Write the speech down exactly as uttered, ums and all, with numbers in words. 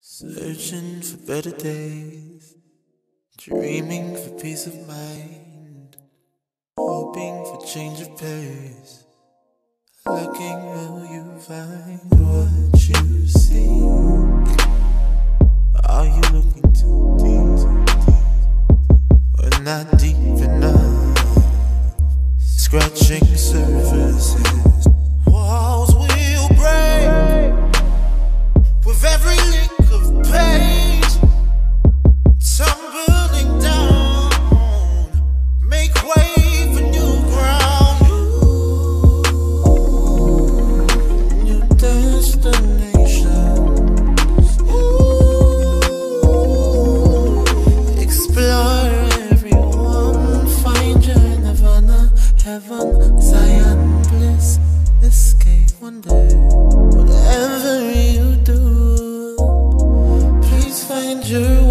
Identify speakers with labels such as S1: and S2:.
S1: Searching for better days, dreaming for peace of mind, hoping for change of pace. Looking, will you find what you see? Are you looking too deep, or not deep enough? Scratching surfaces, walls will break with every lick of page, tumbling down, make way for new ground. New destinations, explore everyone, find your Nirvana, heaven, Zion, bliss, escape one day. Whatever you do, please find your